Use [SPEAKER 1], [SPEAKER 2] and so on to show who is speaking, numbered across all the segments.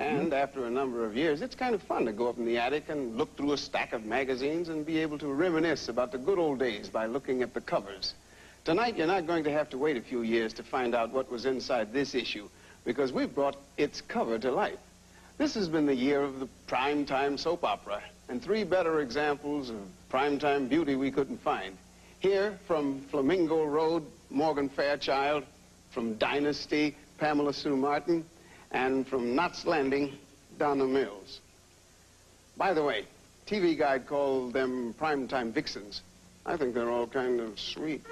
[SPEAKER 1] And after a number of years, it's kind of fun to go up in the attic and look through a stack of magazines and be able to reminisce about the good old days by looking at the covers. Tonight, you're not going to have to wait a few years to find out what was inside this issue, because we've brought its cover to life. This has been the year of the primetime soap opera, and 3 better examples of primetime beauty we couldn't find. Here, from Flamingo Road, Morgan Fairchild, from Dynasty, Pamela Sue Martin, and from Knott's Landing, Donna Mills. By the way, TV Guide called them primetime vixens. I think they're all kind of sweet.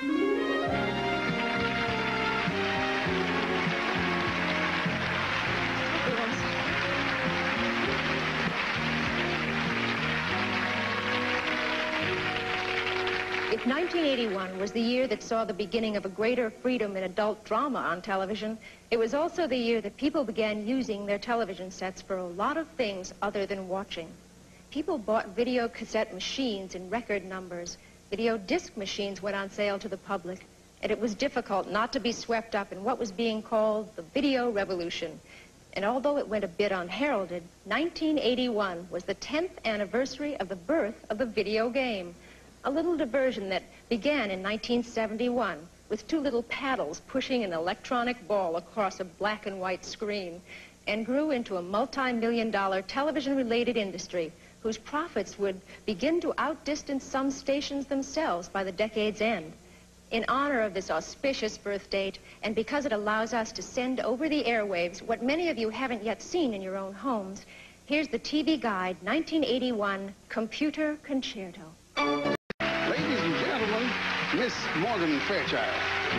[SPEAKER 2] If 1981 was the year that saw the beginning of a greater freedom in adult drama on television, it was also the year that people began using their television sets for a lot of things other than watching. People bought video cassette machines in record numbers. Video disc machines went on sale to the public, and it was difficult not to be swept up in what was being called the video revolution. And although it went a bit unheralded, 1981 was the 10th anniversary of the birth of the video game. A little diversion that began in 1971 with 2 little paddles pushing an electronic ball across a black and white screen, and grew into a multi-million-dollar television-related industry whose profits would begin to outdistance some stations themselves by the decade's end. In honor of this auspicious birth date, and because it allows us to send over the airwaves what many of you haven't yet seen in your own homes, here's the TV Guide 1981 Computer Concerto.
[SPEAKER 1] Ladies and gentlemen, Miss Morgan Fairchild.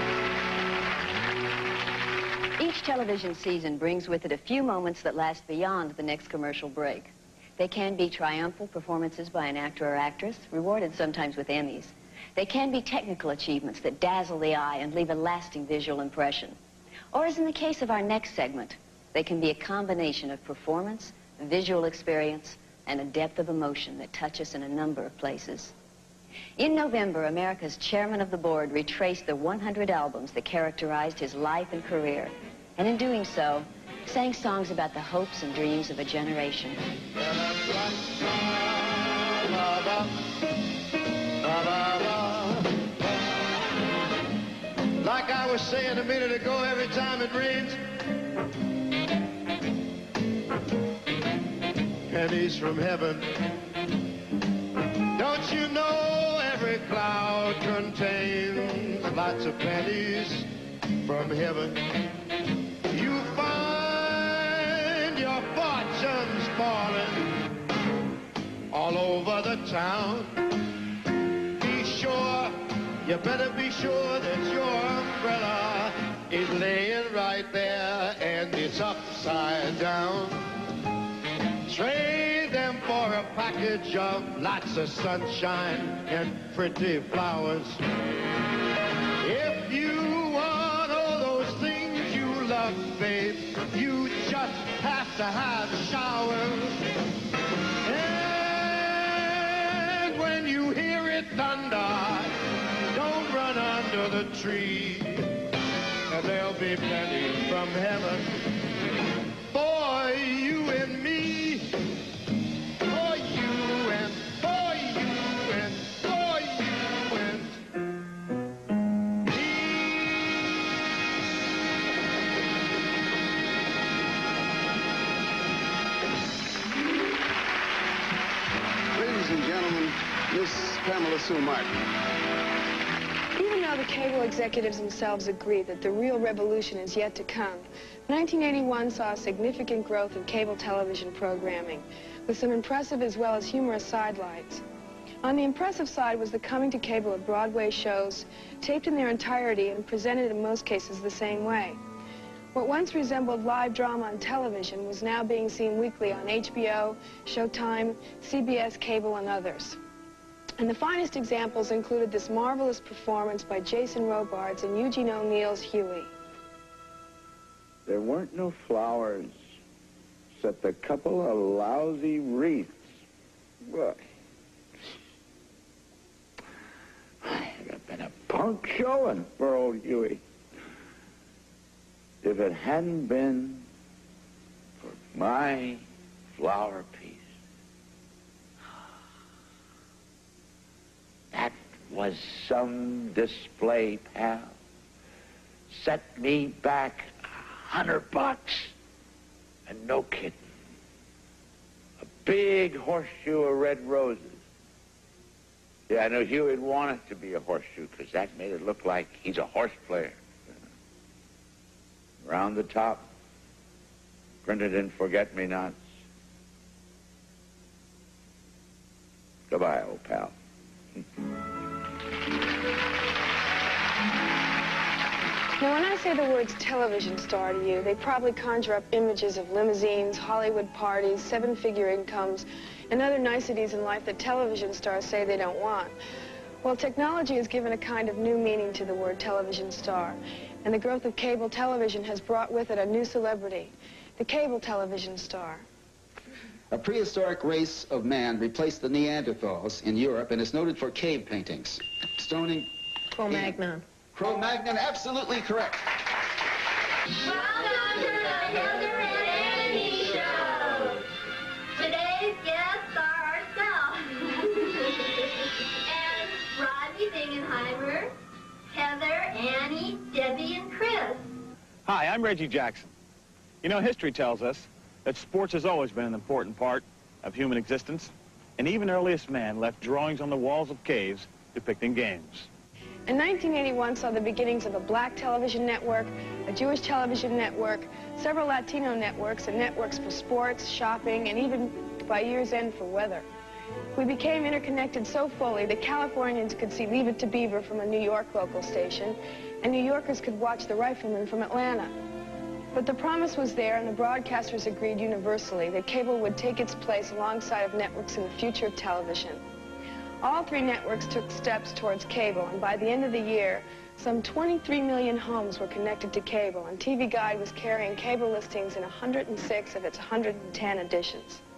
[SPEAKER 3] Each television season brings with it a few moments that last beyond the next commercial break. They can be triumphal performances by an actor or actress, rewarded sometimes with Emmys. They can be technical achievements that dazzle the eye and leave a lasting visual impression. Or, as in the case of our next segment, they can be a combination of performance, visual experience, and a depth of emotion that touch us in a number of places. In November, America's chairman of the board retraced the 100 albums that characterized his life and career, and in doing so, sang songs about the hopes and dreams of a generation.
[SPEAKER 4] Like I was saying a minute ago, every time it rains, pennies from heaven. Don't you know every cloud contains lots of pennies from heaven? You find your fortunes falling all over the town. Be sure, you better be sure that your umbrella is laying right there and it's upside down. Trade them for a package of lots of sunshine and pretty flowers. If you want all those things you love, babe, you just have to have a shower. And when you hear it thunder, don't run under the tree. And there'll be plenty from heaven for you and me. For you and for you and for you and me.
[SPEAKER 1] Ladies and gentlemen, Miss Pamela Sue Martin.
[SPEAKER 5] Even though the cable executives themselves agree that the real revolution is yet to come, 1981 saw a significant growth in cable television programming, with some impressive as well as humorous sidelights. On the impressive side was the coming to cable of Broadway shows, taped in their entirety and presented in most cases the same way. What once resembled live drama on television was now being seen weekly on HBO, Showtime, CBS Cable, and others. And the finest examples included this marvelous performance by Jason Robards and Eugene O'Neill's Huey.
[SPEAKER 6] There weren't no flowers, except a couple of lousy wreaths. What? It'd have been a punk showing for old Huey if it hadn't been for My flower piece. That was some display, pal. Set me back $100. And no kidding. A big horseshoe of red roses. Yeah, I know Huey'd want it to be a horseshoe because that made it look like he's a horse player. Around the top, printed in forget-me-nots. Goodbye, old pal.
[SPEAKER 5] Now, when I say the words television star to you, they probably conjure up images of limousines, Hollywood parties, seven-figure incomes, and other niceties in life that television stars say they don't want. Well, technology has given a kind of new meaning to the word television star, and the growth of cable television has brought with it a new celebrity, the cable television star.
[SPEAKER 7] A prehistoric race of man replaced the Neanderthals in Europe and is noted for cave paintings, stoning...
[SPEAKER 8] Cro-Magnon.
[SPEAKER 7] Cro-Magnon, absolutely correct.
[SPEAKER 9] Welcome to the Heather and Annie Show. Today's guests are ourselves. And Rodney Bingenheimer, Heather, Annie, Debbie, and Chris.
[SPEAKER 10] Hi, I'm Reggie Jackson. You know, history tells us that sports has always been an important part of human existence, and even earliest man left drawings on the walls of caves depicting games.
[SPEAKER 5] And 1981 saw the beginnings of a black television network, a Jewish television network, several Latino networks, and networks for sports, shopping, and even by year's end for weather. We became interconnected so fully that Californians could see Leave It to Beaver from a New York local station, and New Yorkers could watch The Rifleman from Atlanta. But the promise was there, and the broadcasters agreed universally that cable would take its place alongside of networks in the future of television. All three networks took steps towards cable, and by the end of the year, some 23 million homes were connected to cable, and TV Guide was carrying cable listings in 106 of its 110 editions.